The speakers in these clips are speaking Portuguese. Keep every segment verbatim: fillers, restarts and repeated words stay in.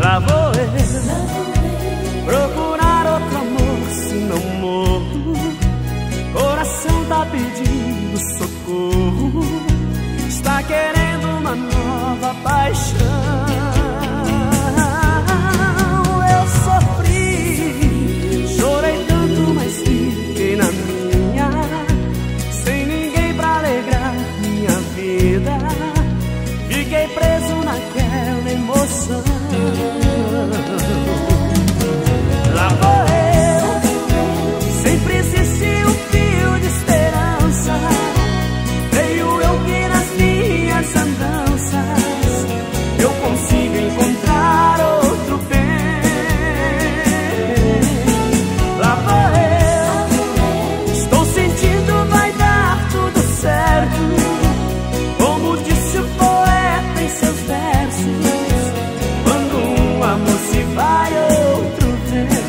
Lá vou eu procurar outro amor, se não morro. Coração tá pedindo socorro, está querendo uma nova paixão. Eu sofri, chorei tanto, mas fiquei na minha, sem ninguém pra alegrar minha vida. Fiquei preso naquela emoção. Lá vou eu, sempre existiu um fio de esperança. Veio eu que nas minhas andanças eu consigo encontrar outro bem. Lá vou eu, estou sentindo vai dar tudo certo, como disse o poeta em seus versos. Quando um amor se vai, outro vem.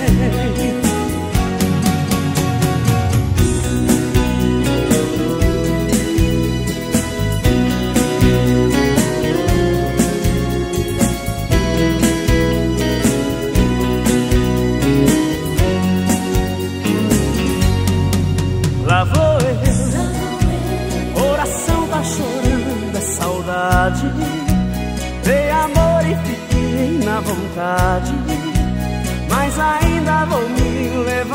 Lá vou eu, coração tá chorando, é saudade. Dei amor e fiquei na vontade, mas ainda vou me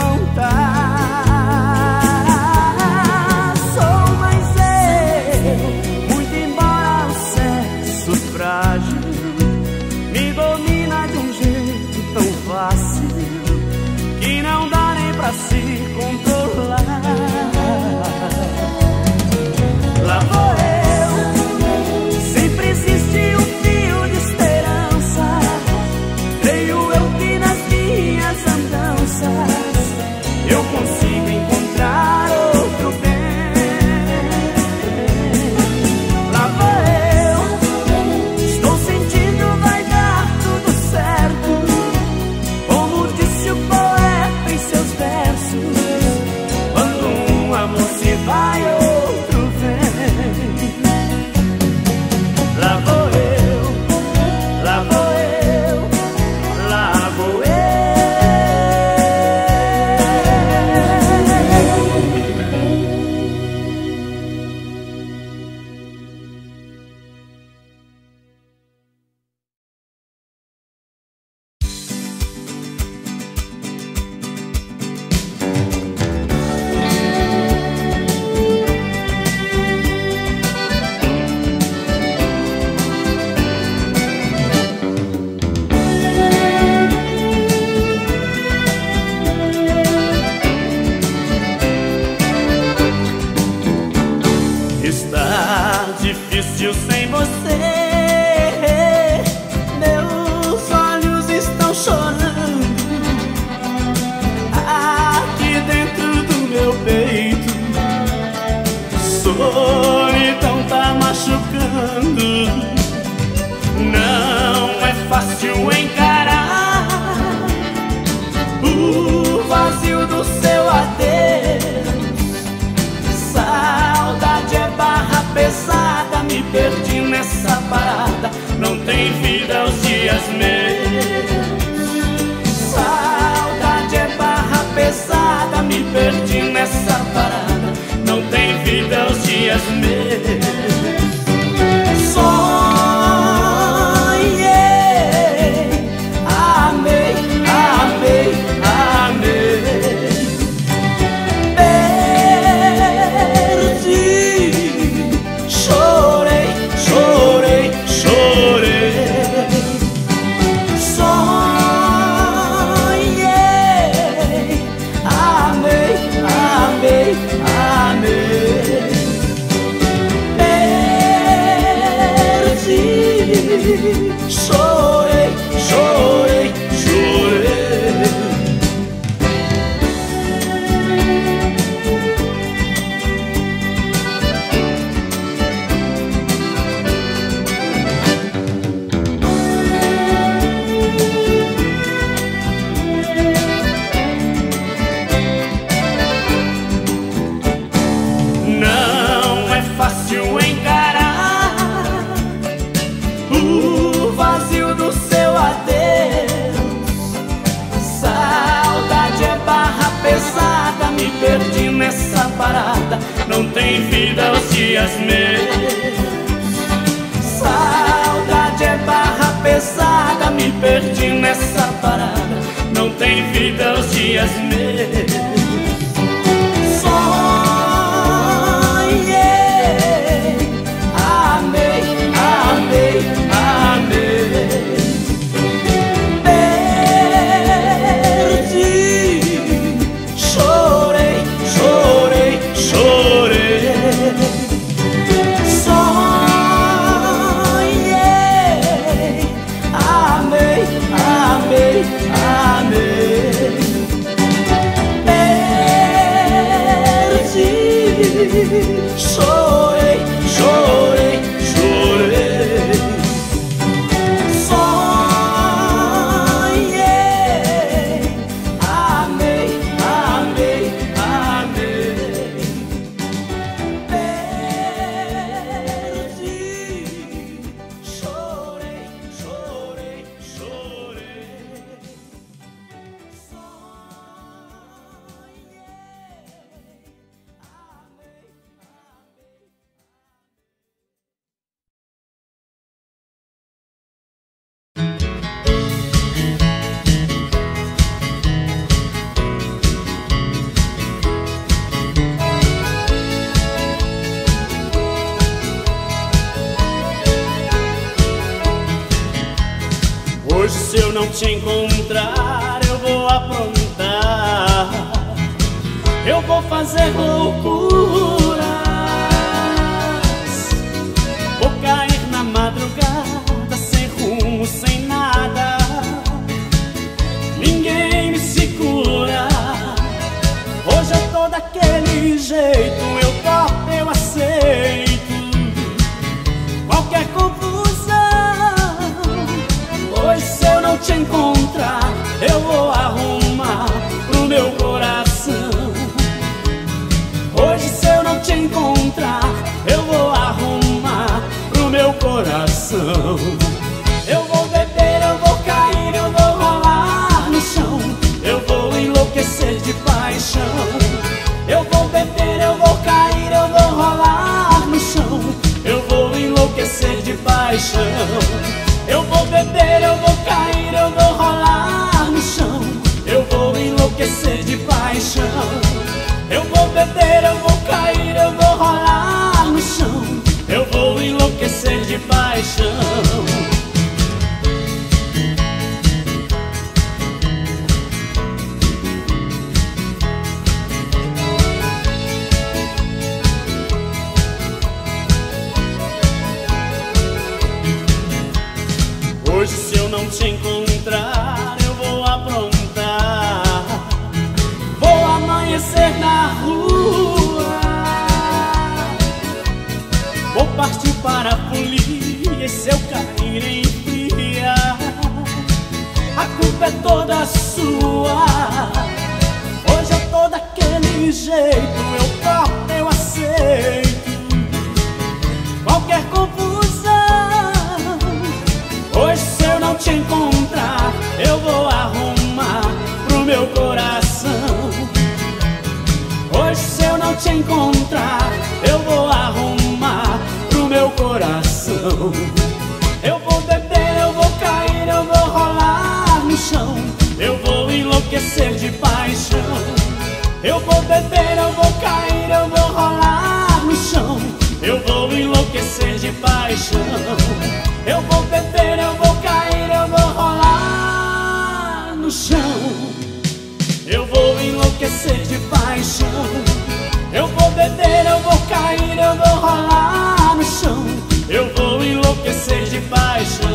levantar. Sou mais eu, muito embora o sexo frágil me domina de um jeito tão fácil que não dá nem pra se controlar. Lá vou eu, sempre existe um fio de esperança. Creio eu que nas minhas andanças eu consigo encontrar outro bem. Lá vou eu, estou sentindo vai dar tudo certo, como disse o poeta em seus versos. Quando um amor se vai, outro vem. Lá vou eu, lá vou eu, lá vou eu. Está difícil sem você, meus olhos estão chorando. Aqui dentro do meu peito, solidão tá machucando. Não é fácil encarar o vazio do seu adeus. Saudade é barra pesada, me perdi nessa parada, não tem vida os dias meus. Saudade é barra pesada, me perdi nessa parada, não tem vida os dias meus. Sonhei, amei, amei, amei. Chorei, chorei, chorei. Sonhei, amei, amei, amei. tem vida os dias meus. Saudade é barra pesada, me perdi nessa parada, não tem vida os dias meus. Sonhei, amei, amei, amei. Chorei, chorei, chorei. Sonhei, amei, amei, amei. Perdi, chorei, chorei, chorei. Hoje, se eu não te encontrar, eu vou aprontar, eu vou fazer loucuras, vou cair na madrugada, sem rumo, sem nada, ninguém me segura. Hoje eu tô daquele jeito, eu topo, eu aceito qualquer confusão. Hoje, se eu não te encontrar, eu vou arrumar pro meu coração. Hoje, se eu não te encontrar, eu vou arrumar pro meu coração. Eu vou beber, eu vou cair, eu vou rolar no chão, eu vou enlouquecer de paixão. Eu vou beber, eu vou cair, eu vou rolar no chão, eu vou enlouquecer de paixão. Eu vou beber, eu vou cair, eu vou rolar no chão, eu vou enlouquecer de paixão. Eu vou beber, eu vou cair, eu vou rolar no chão, eu vou enlouquecer de paixão. Hoje, se eu não te encontrar, eu vou aprontar, vou amanhecer na rua, vou partir para a folia, e se eu cair em fria, a culpa é toda sua. Hoje eu tô daquele jeito, eu topo, eu aceito qualquer confusão. Hoje, se eu não te encontrar, eu vou arrumar pro meu coração. Hoje, se eu não te encontrar, eu vou arrumar pro meu coração. Eu vou beber, eu vou cair, eu vou rolar no chão, eu vou enlouquecer de paixão. Eu vou beber, eu vou cair, eu vou rolar no chão, eu vou enlouquecer de paixão. Eu vou beber, eu vou cair, eu vou rolar no chão, eu vou enlouquecer de paixão. Eu vou beber, eu vou cair, eu vou rolar no chão, eu vou enlouquecer de paixão.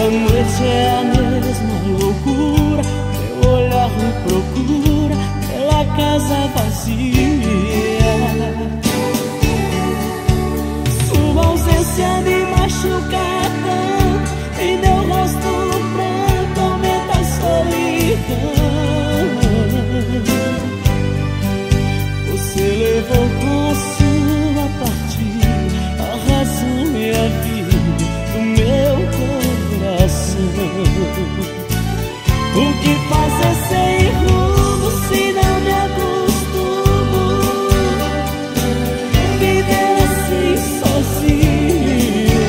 a noite é a mesma loucura, meu olhar me procura pela casa vazia. Sua ausência me machuca tanto, em meu rosto branco aumenta a solidão. Você levou com a sua partida a razão e a vida do meu coração. O que fazer sem rumo se não me acostumo? Viver assim sozinho,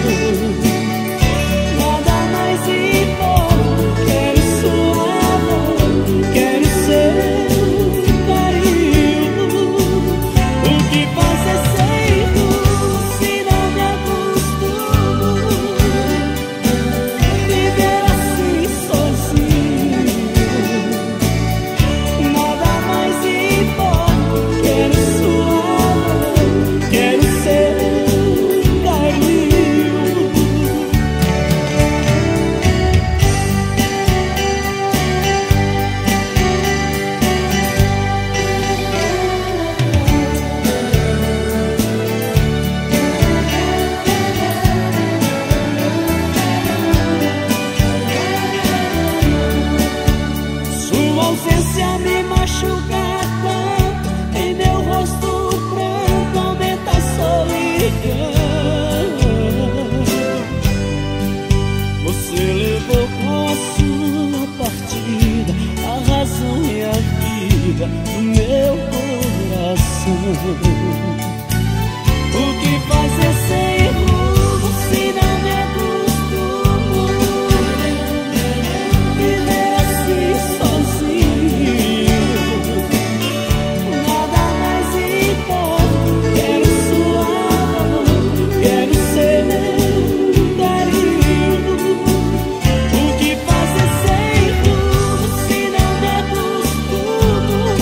nada mais importa. Quero sua mão, quero seu carinho. O que fazer sem rumo se não me acostumo? Viver assim sozinho, nada mais importa. Quero sua mão, quero seu carinho. Sua ausência me machuca tanto, em meu rosto branco aumenta a solidão. Você levou com a sua partida a razão e a vida do meu coração. O que fazer sem rumo se não me acostumo? Viver assim sozinho, nada mais importa. Quero sua mão, quero seu carinho. O que fazer sem rumo se não me acostumo?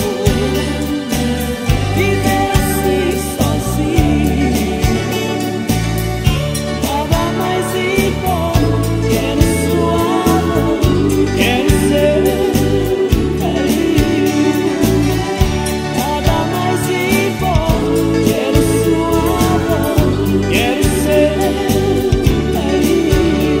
Viver assim sozinho, nada mais importa. Quero sua mão, quero seu carinho. Nada mais importa. Quero sua mão, quero seu carinho.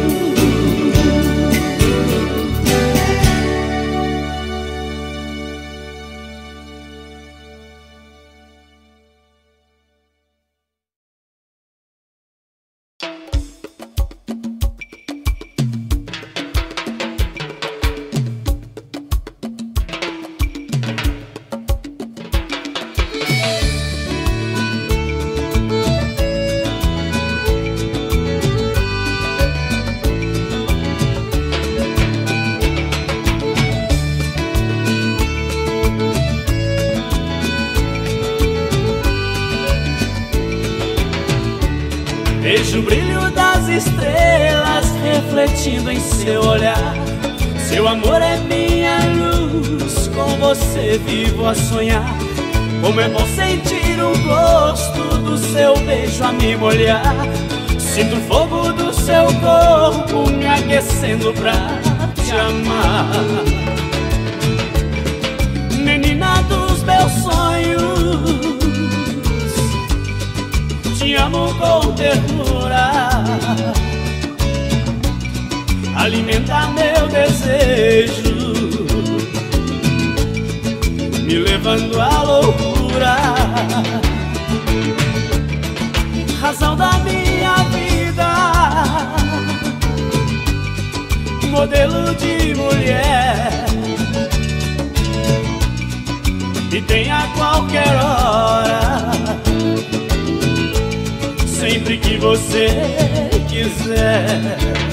Vejo o brilho das estrelas refletindo em seu olhar. Seu amor é minha luz, com você vivo a sonhar. Como é bom sentir o gosto do seu beijo a me molhar. Sinto o fogo do seu corpo me aquecendo pra te amar. Menina dos meus sonhos, te amo com ternura. Alimenta meu desejo, me levando à loucura. Razão da minha vida, modelo de mulher, me tem a qualquer hora, sempre que você quiser.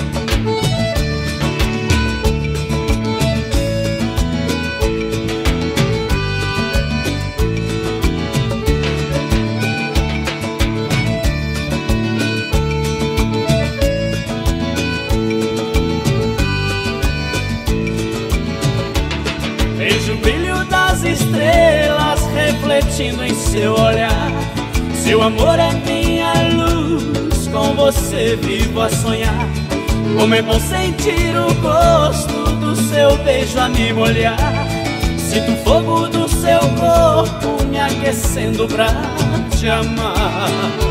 Vejo o brilho das estrelas refletindo em seu olhar. Seu amor é minha luz, com você vivo a sonhar. Como é bom sentir o gosto do seu beijo a me molhar. Sinto o fogo do seu corpo me aquecendo pra te amar.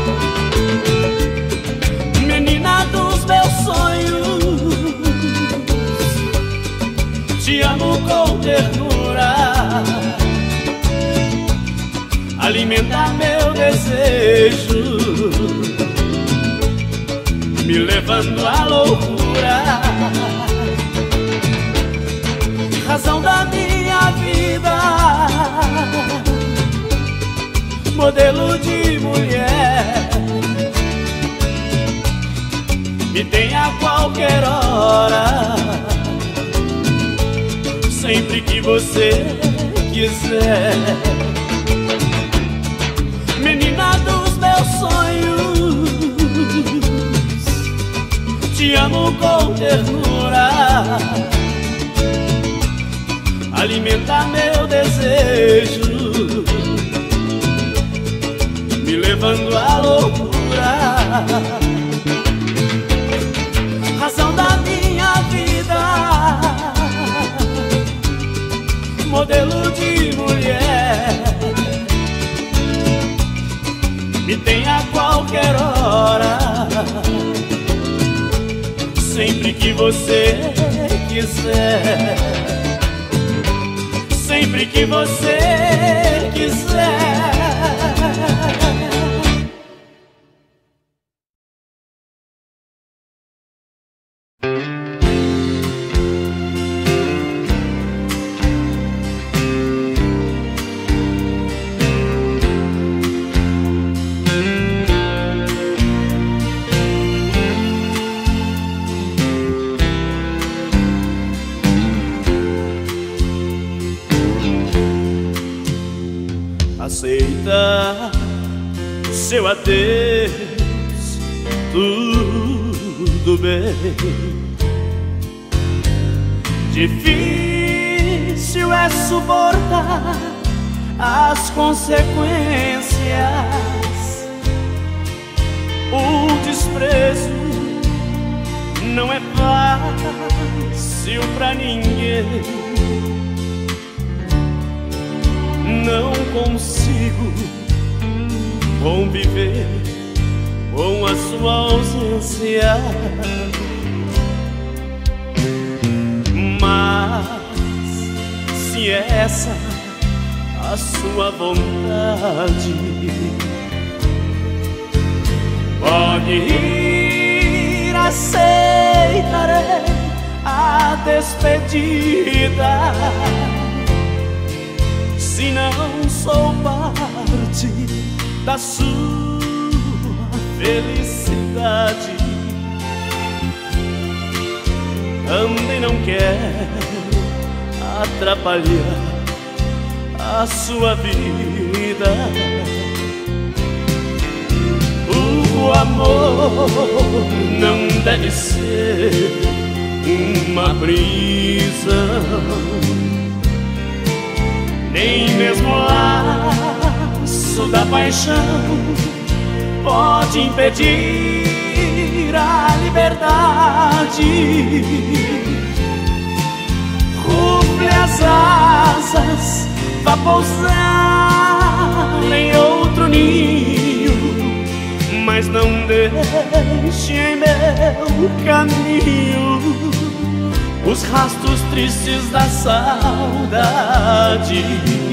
Menina dos meus sonhos, te amo com ternura. Alimenta meu desejo, me levando à loucura. Razão da minha vida, modelo de mulher, me tem a qualquer hora, sempre que você quiser. Menina dos meus sonhos, te amo com ternura. Alimenta meu desejo, me levando à loucura. Razão da minha vida, modelo de mulher, me tem a qualquer hora, sempre que você quiser. Sempre que você quiser. Aceita seu adeus, tudo bem. Difícil é suportar as consequências. O desprezo não é fácil pra ninguém. Não consigo conviver com a sua ausência, mas se essa a sua vontade, pode ir, aceitarei a despedida. Se não sou parte da sua felicidade, também não quero atrapalhar a sua vida. O amor não deve ser uma prisão, nem mesmo o laço da paixão pode impedir a liberdade. Ruple as asas, vá pousar em outro ninho, mas não deixe em meu caminho os rastros tristes da saudade.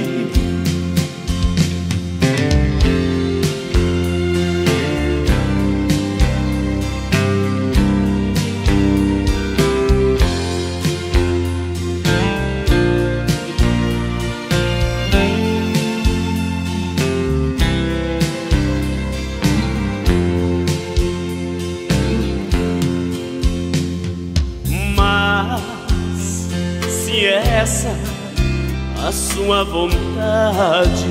Essa a sua vontade,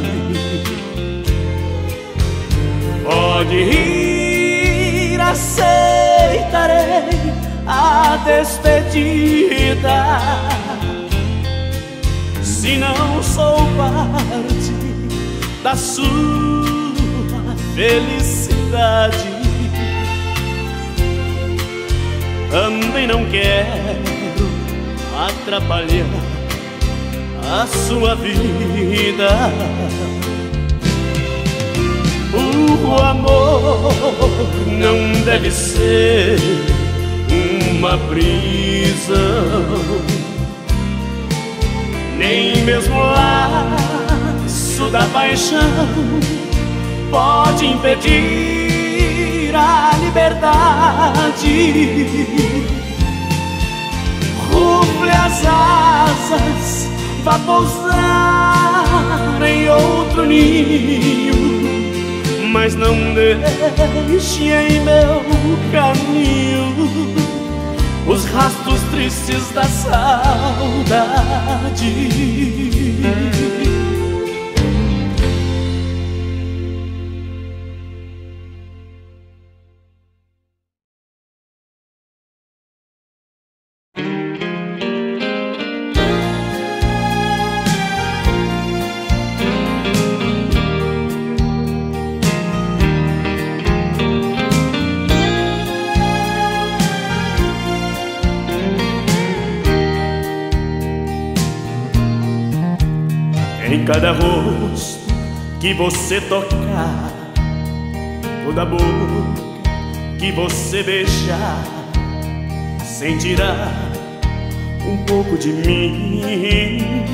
pode ir, aceitarei a despedida. Se não sou parte da sua felicidade, também não quero atrapalhar a sua vida. O amor não deve ser uma prisão, nem mesmo o laço da paixão pode impedir a liberdade. Rufle as asas, vá pousar em outro ninho, mas não deixe em meu caminho os rastros tristes da saudade. Em cada rosto que você tocar, toda boca que você beijar, sentirá um pouco de mim.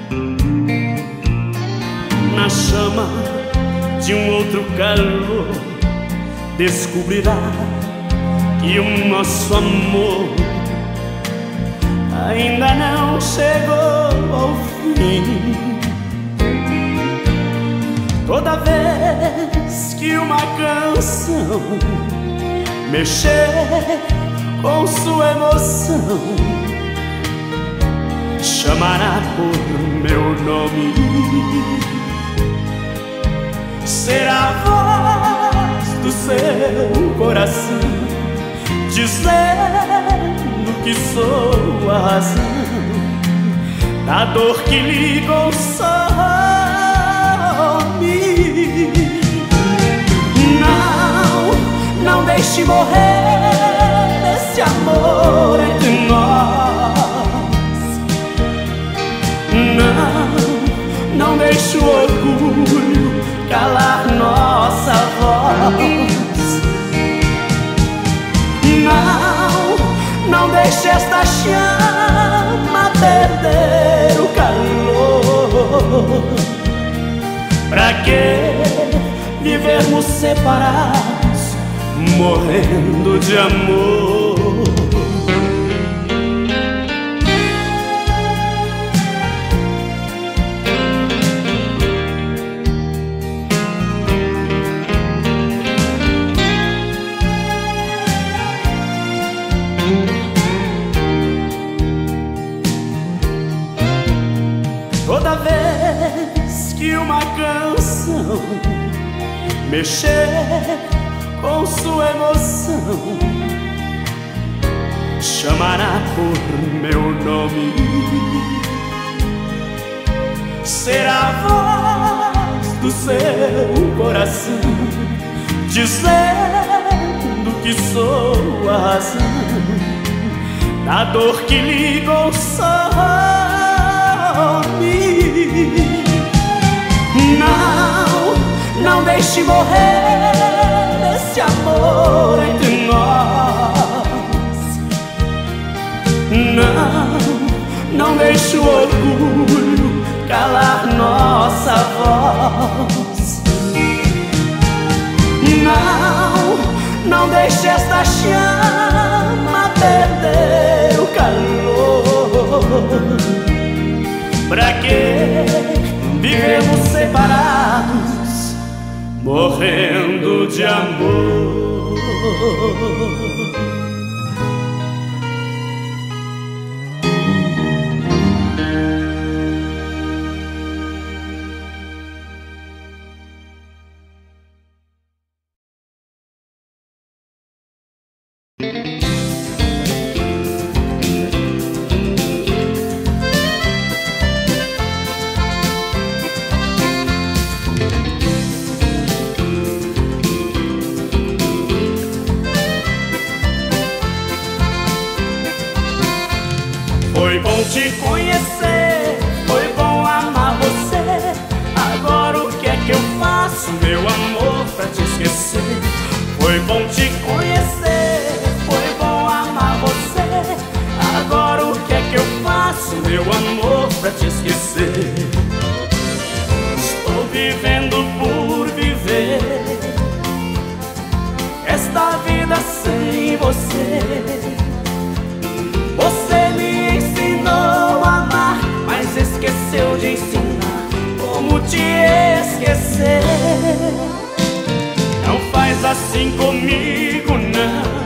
Na chama de um outro calor, descobrirá que o nosso amor ainda não chegou ao fim. Toda vez que uma canção mexer com sua emoção, chamará por meu nome. Será a voz do seu coração dizendo que sou a razão da dor que lhe consome. Não, não deixe morrer esse amor entre nós. Não, não deixe o orgulho calar nossa voz. Não, não deixe esta chama perder o calor. Pra que vivermos separados, morrendo de amor? Toda vez que uma canção mexer com sua emoção, chamará por meu nome. Será a voz do seu coração dizendo que sou a razão da dor que lhe consome. Não, não deixe morrer esse amor entre nós. Não, não deixe o orgulho calar nossa voz. Não, não deixe esta chama perder o calor. Pra que vivemos separados, morrendo de amor? bom te conhecer, foi bom amar você. Agora o que é que eu faço, meu amor, pra te esquecer? Foi bom te conhecer, foi bom amar você. Agora o que é que eu faço, meu amor, pra te esquecer? Estou vivendo por viver esta vida sem você. Você me ensinou a amar, mas esqueceu de ensinar como te esquecer. Não faz assim comigo, não.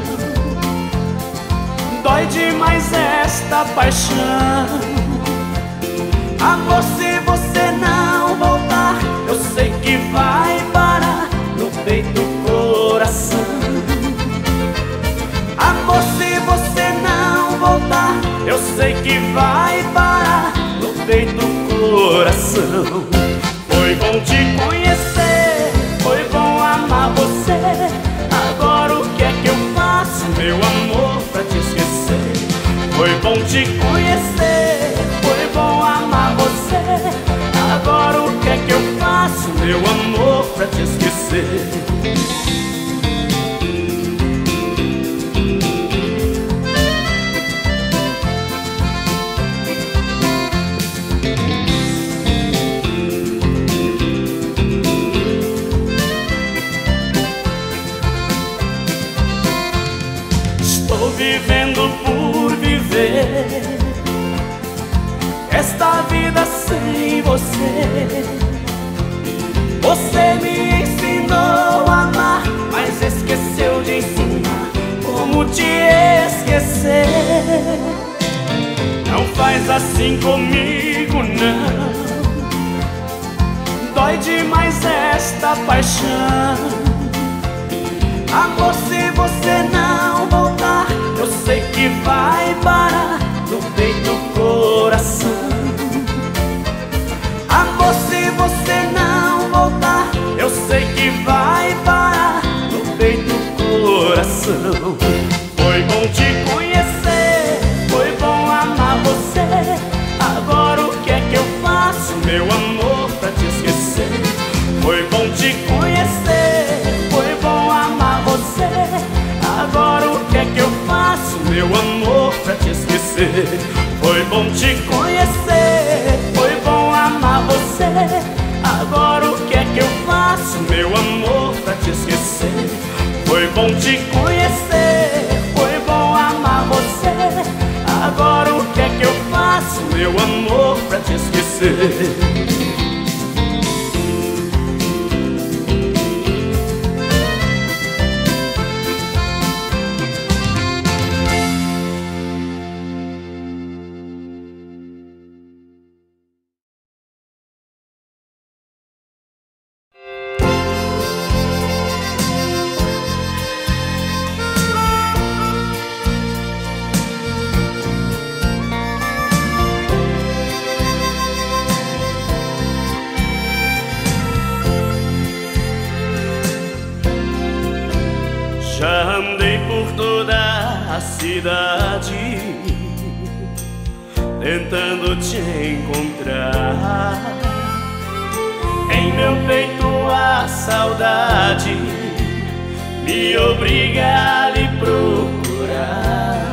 Dói demais esta paixão. Amor, se você não voltar, eu sei que vai parar no peito do coração. Amor, se você não voltar, eu sei que vai parar no peito do coração. Foi bom te conhecer, foi bom amar você. Agora o que é que eu faço, meu amor, pra te esquecer? Foi bom te conhecer, foi bom amar você. Agora o que é que eu faço, meu amor, pra te esquecer? Estou vivendo por viver esta vida sem você. Você me ensinou a amar, mas esqueceu de ensinar como te esquecer. Não faz assim comigo, não. Dói demais esta paixão. Amor, se você não voltar, eu sei que vai parar no peito do coração. Amor, se você não voltar, eu sei que vai parar no peito do coração. Foi bom te conhecer, foi bom amar você. Agora o que é que eu faço, meu amor, pra te esquecer? Foi bom te conhecer, foi bom amar você. Agora o que é que eu faço, meu amor, pra te esquecer? Foi bom te conhecer, foi bom amar você. Agora o que é que eu faço, meu amor, pra te esquecer? Foi bom te conhecer, foi bom amar você. Agora o que é que eu faço, meu amor, pra te esquecer? Já andei por toda a cidade tentando te encontrar. Em meu peito a saudade me obriga a lhe procurar.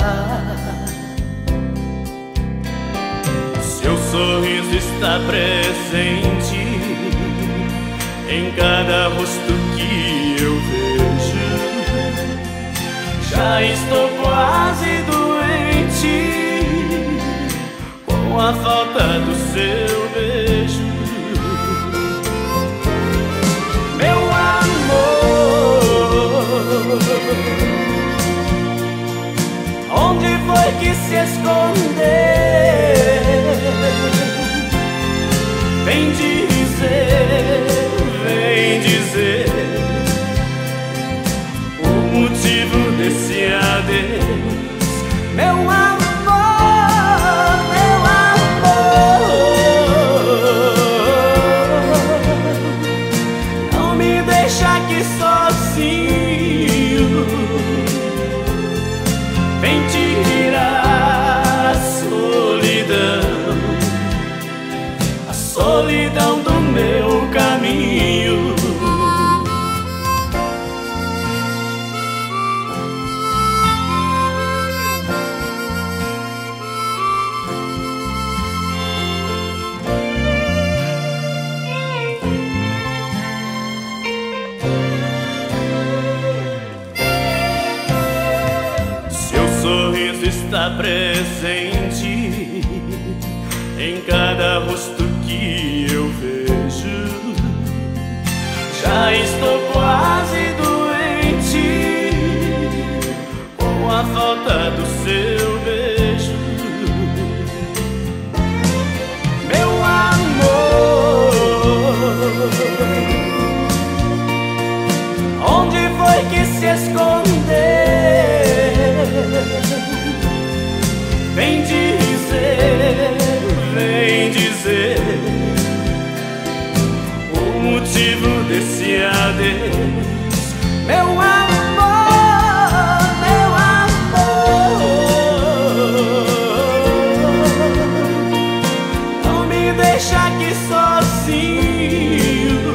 Seu sorriso está presente em cada rosto que eu vejo. Já estou quase doente com a falta do seu beijo. Meu amor, onde foi que se escondeu? Vem dizer, vem dizer o motivo desse adeus. Meu amor, meu amor, não me deixa aqui sozinho. Vem tirar a está presente em cada rosto que eu vejo. Já estou quase doente com a falta do seu beijo. Meu amor, onde foi que se escondeu? Vem dizer, vem dizer o motivo desse adeus. Meu amor, meu amor, não me deixa aqui sozinho.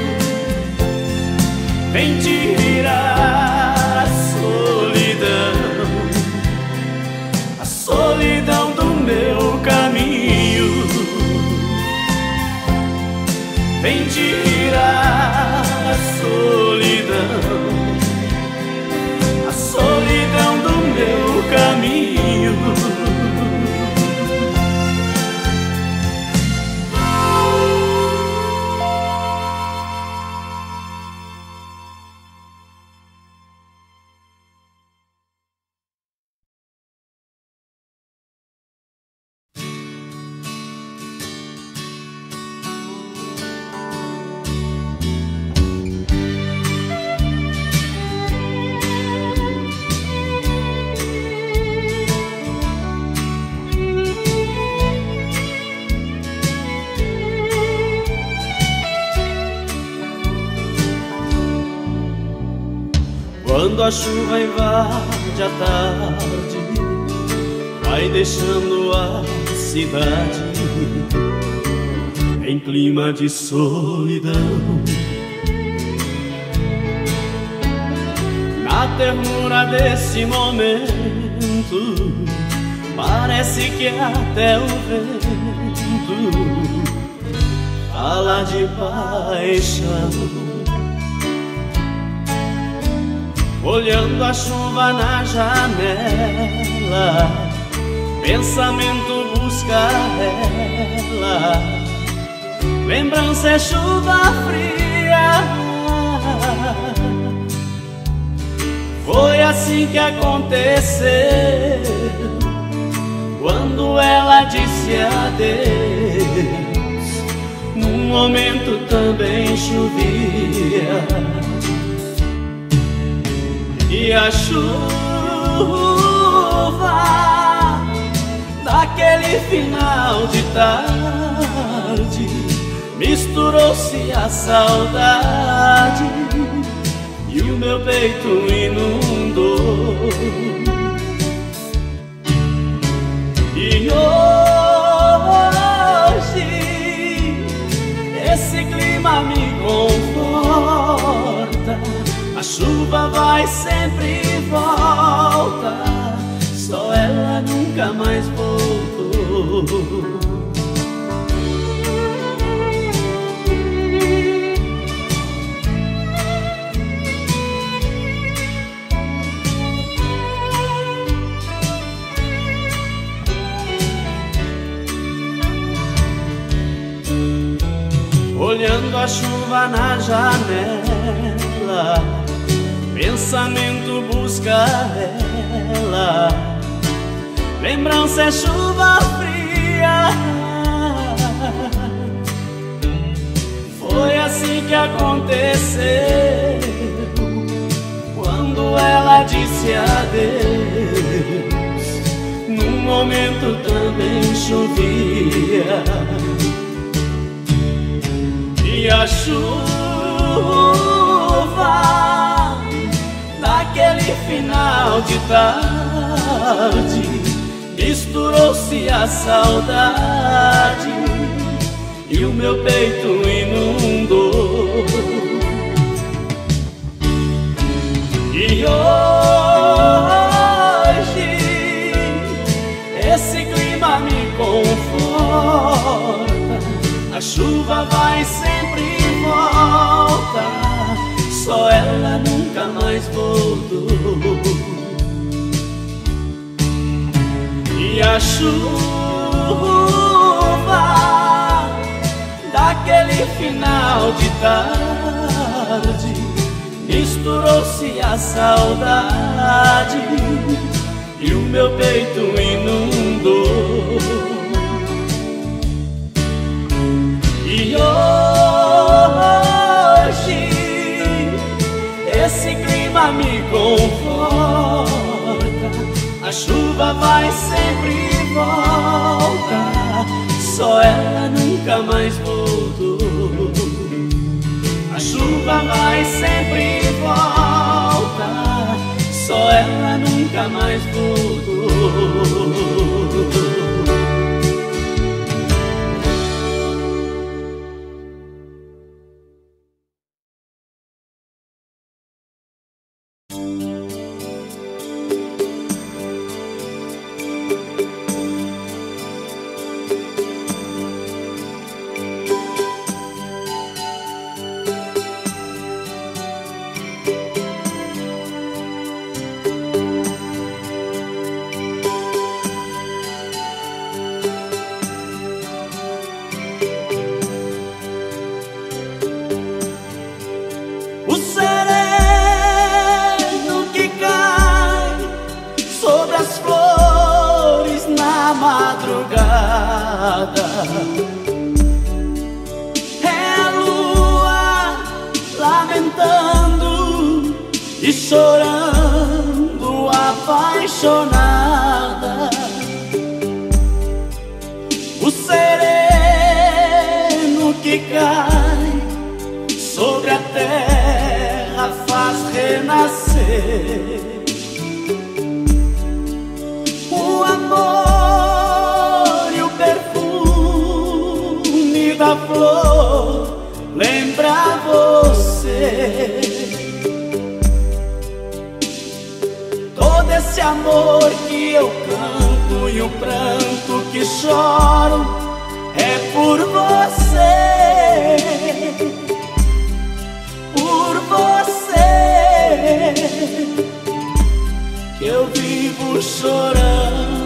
Vem tirar a solidão, a solidão do meu caminho. Vem tirar a solidão, a solidão do meu caminho. Quando a chuva invade a tarde, vai deixando a cidade em clima de solidão. Na ternura desse momento, parece que até o vento fala de paixão. Olhando a chuva na janela, pensamento busca ela. Lembrança é chuva fria. Foi assim que aconteceu, quando ela disse adeus. Num momento também chovia, e a chuva daquele final de tarde misturou-se a saudade e o meu peito inundou. E hoje esse clima me conforta. A chuva vai sempre e volta, só ela nunca mais voltou. Olhando a chuva na janela, pensamento busca ela. Lembrança é chuva fria. Foi assim que aconteceu, quando ela disse adeus. Num momento também chovia, e a chuva daquele final de tarde misturou-se a saudade e o meu peito inundou. E hoje esse clima me conforta. A chuva vai sempre e volta, só ela nunca mais voltou. a chuva daquele final de tarde misturou-se a saudade e o meu peito inundou. E hoje esse clima me conforta. A chuva vai sempre e volta, só ela nunca mais voltou. A chuva vai sempre e volta, só ela nunca mais voltou. É a lua lamentando e chorando apaixonada. O sereno que cai sobre a terra faz renascer o amor da flor, lembra você. Todo esse amor que eu canto e o pranto que choro é por você, por você que eu vivo chorando.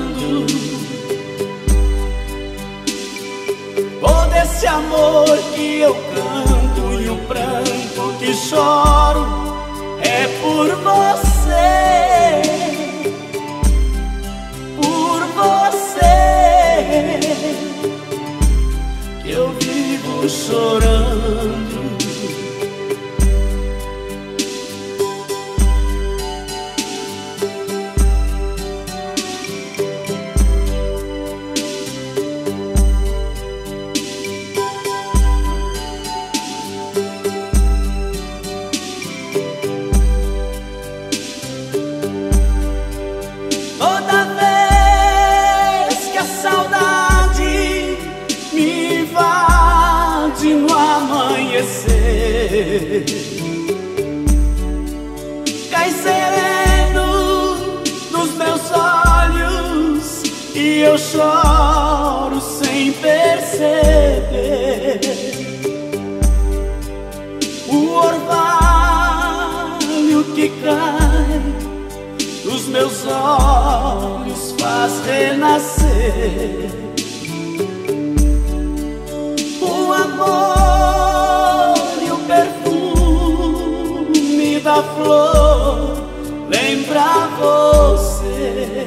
Todo esse amor que eu canto e o pranto que choro é por você, por você que eu vivo chorando. Cai sereno nos meus olhos e eu choro sem perceber. O orvalho que cai dos meus olhos faz renascer o amor e o perfume da flor, lembra você.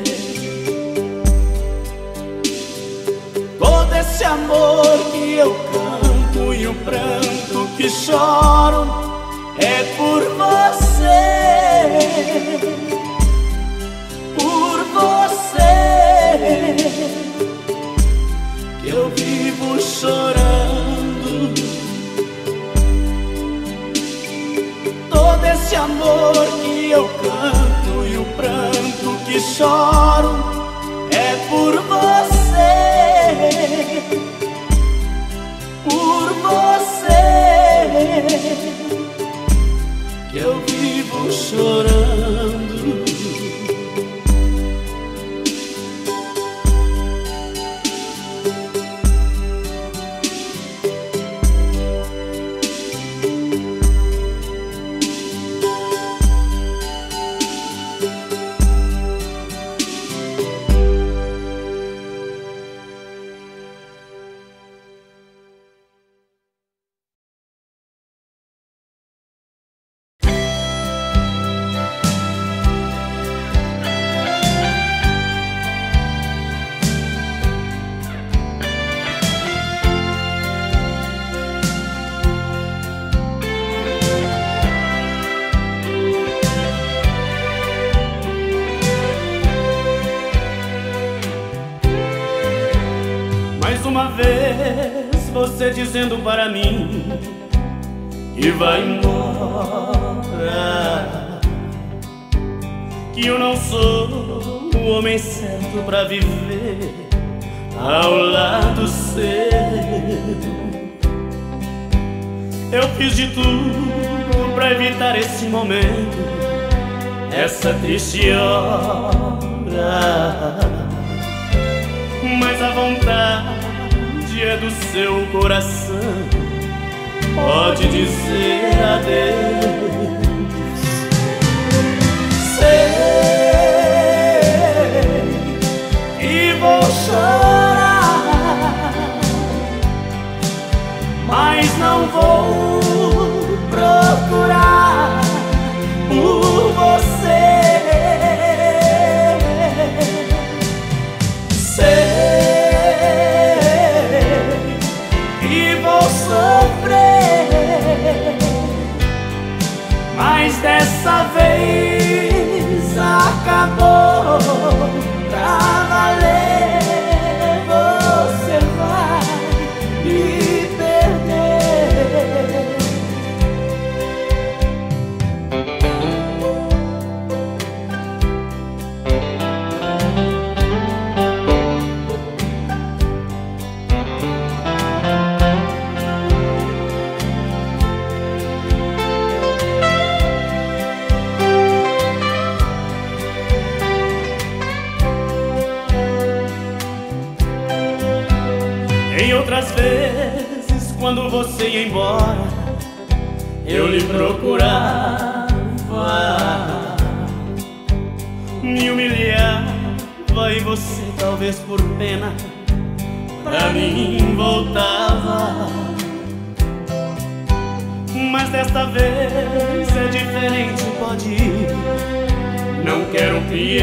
Todo esse amor que eu canto e o pranto que choro é por você, por você que eu vivo chorando. Todo esse amor que eu canto e o pranto que choro é por você, por você que eu vivo chorando. dizendo para mim que vai embora, que eu não sou o homem certo pra viver ao lado seu. Eu fiz de tudo pra evitar esse momento, essa triste hora, mas a vontade é do seu coração, pode dizer adeus. Sei que vou chorar, mas não vou procurar por você. Sei que vou sofrer, mas dessa vez acabou pra valer. Você vai me perder. Em outras vezes, quando você ia embora, eu lhe procurava, me humilhava e você, talvez por pena, pra mim voltava. Mas desta vez é diferente, pode ir, não quero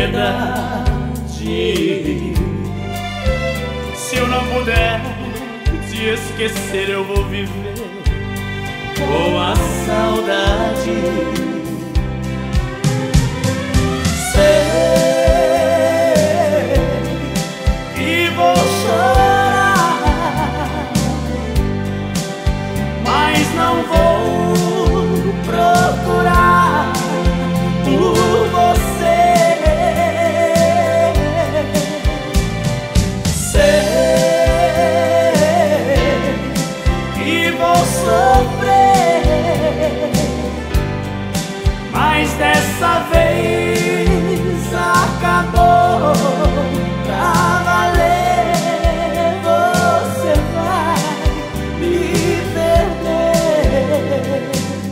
piedade. Se eu não puder te esquecer, eu vou viver com a saudade. Sei que vou chorar, mas não vou procurar por você. Sofrer, mas dessa vez acabou pra valer. Você vai me perder.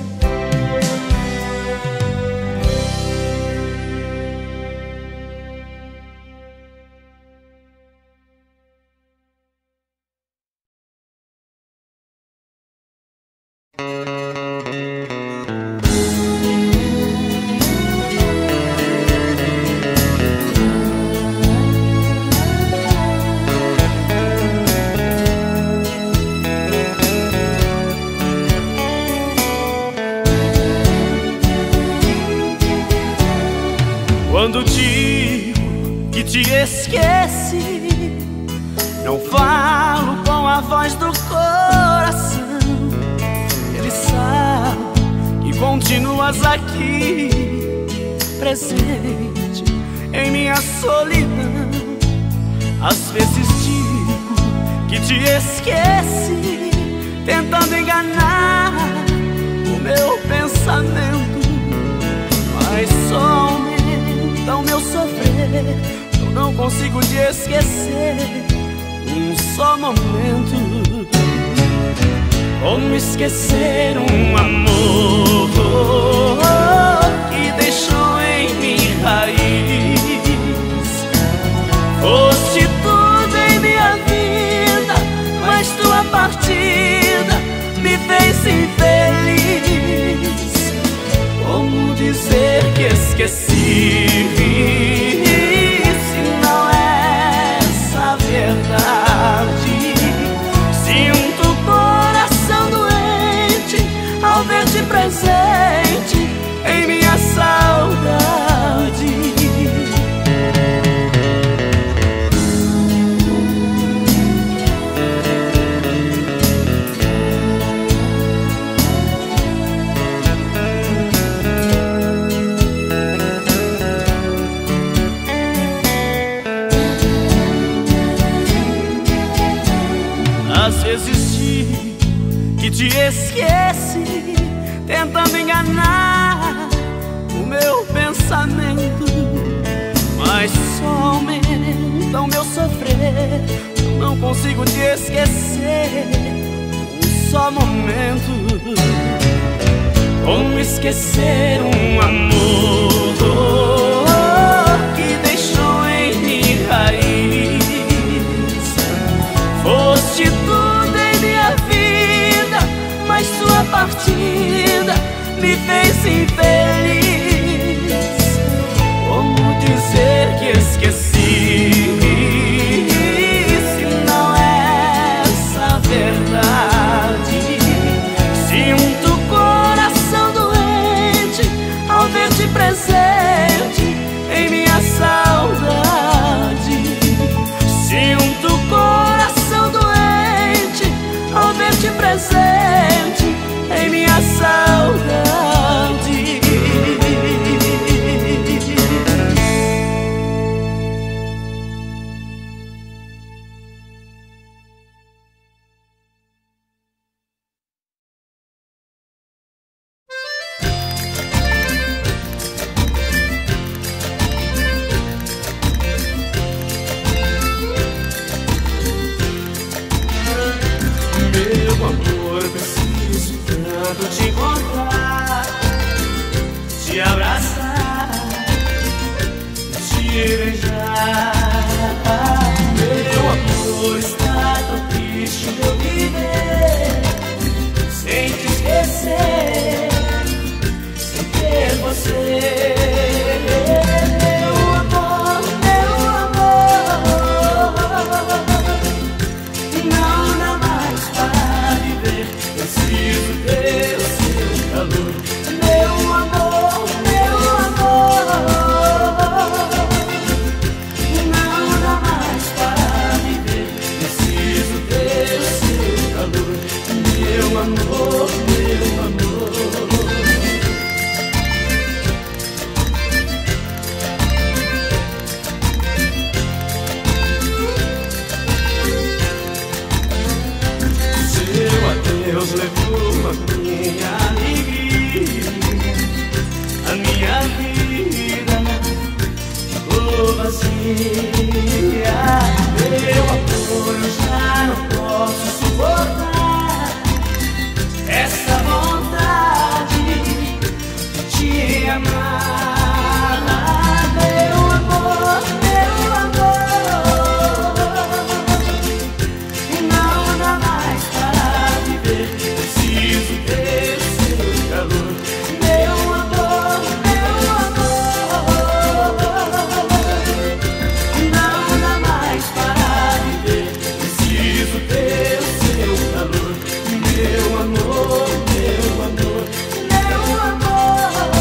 Quando digo que te esqueci, não falo com a voz do coração. Ele sabe que continuas aqui, presente em minha solidão. Às vezes digo que te esqueci, tentando enganar o meu pensamento, mas só aumenta o meu sofrer. Eu não consigo te esquecer um só momento. Como esquecer um amor que deixou em mim raiz? Foste tudo em minha vida, mas tua partida me fez infeliz. Como dizer que esqueci, se não é essa a verdade? Sinto o coração doente ao ver-te pra enganar o meu pensamento, mas só aumenta o meu sofrer. Eu não consigo te esquecer um só momento. Como esquecer um amor que deixou em mim raiz? Foste tudo em minha vida, mas sua partida me fez infeliz. Como dizer que esqueci, se não é essa verdade? Sinto o coração doente ao ver-te presente em minha saudade. Sinto o coração doente ao ver-te presente em minha saudade. Meu amor, preciso tanto te encontrar, te abraçar, te beijar. Meu amor, está tão triste eu viver sem te esquecer, sem ter você. Meu amor, meu amor, não dá mais para viver, preciso ter o seu calor. Meu amor, meu amor, não dá mais para viver, preciso ter o seu calor. Meu amor, meu amor. Seu adeus levou a minha alegria, a minha vida ficou vazia. Meu amor, eu já não posso suportar essa vontade de te amar. Meu amor, meu amor, não dá mais para viver, preciso ter o seu calor. Meu amor, meu amor, não dá mais para viver, preciso ter o seu calor. Meu amor, meu amor, meu amor.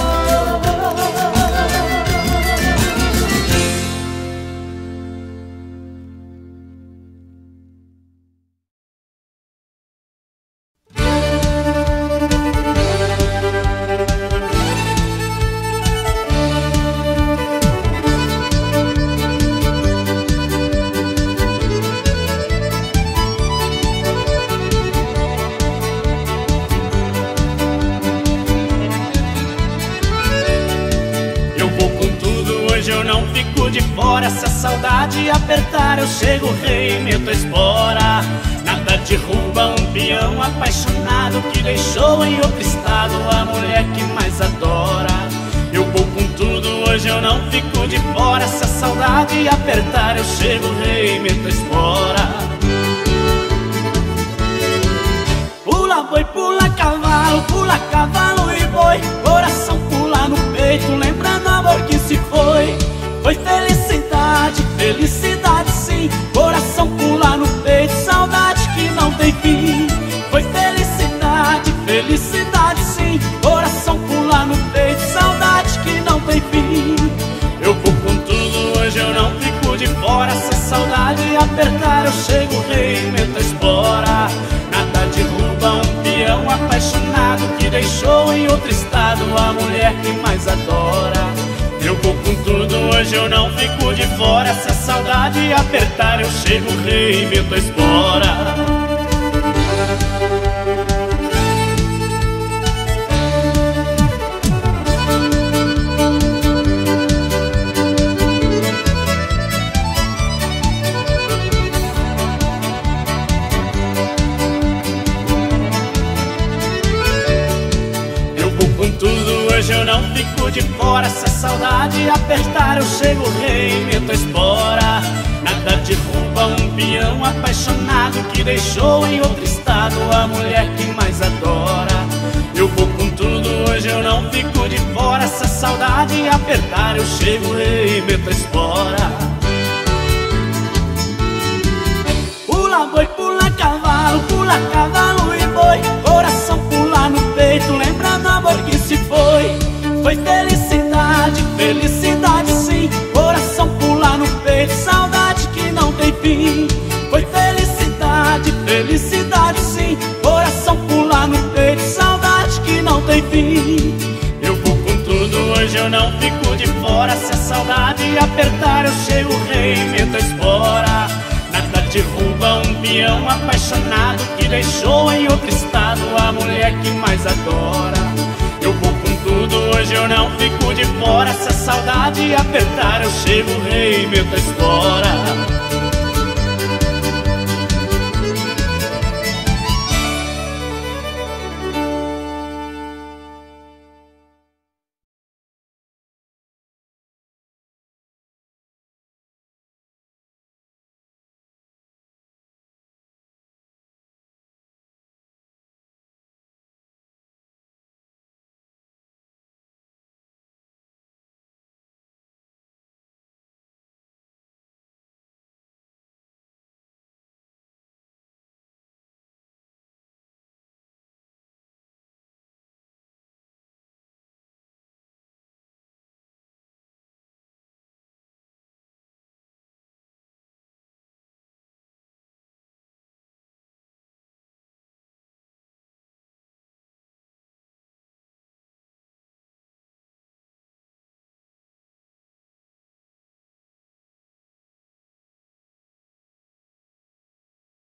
Eu vou com tudo, hoje eu não fico de fora. Se a saudade apertar, eu chego, rei, meto a espora. Nada derruba um peão apaixonado que deixou em outro estado a mulher que mais adora. Eu vou com tudo, hoje eu não fico de fora. Se a saudade apertar, eu chego, rei, meto a espora. Pula boi, pula cavalo, pula cavalo e boi. Coração pula no peito, lembrando o amor que se foi. Foi felicidade, felicidade sim. Coração pula no peito, saudade que não tem fim. Foi felicidade, felicidade sim. Coração pula no peito, saudade que não tem fim. Eu vou com tudo, hoje eu não fico de fora. Se a saudade apertar, eu chego, rei, meto a espora. Nada derruba um peão apaixonado que deixou em outro estado a mulher que mais adora. Eu vou com tudo, hoje eu não fico de fora. Se a saudade apertar, eu chego, rei, meto a espora. hoje eu não fico de fora. Se a saudade apertar eu chego, rei, meto a espora. Nada derruba um peão apaixonado que deixou em outro estado a mulher que mais adora. Eu vou com tudo, hoje eu não fico de fora. Se a saudade apertar eu chego, rei, meto a espora. Pula boi, pula cavalo, pula cavalo e boi. Coração pula no peito, lembra do amor que se foi. Foi felicidade, felicidade sim. Coração pula no peito, saudade que não tem fim. Foi felicidade, felicidade sim. Coração pula no peito, saudade que não tem fim. Eu vou com tudo, hoje eu não fico de fora. Se a saudade apertar eu chego, rei, meto a espora. Nada derruba um peão apaixonado que deixou em outro estado a mulher que mais adora. Eu vou com tudo, hoje eu não fico de fora. Se a saudade apertar eu chego, rei, meto a espora.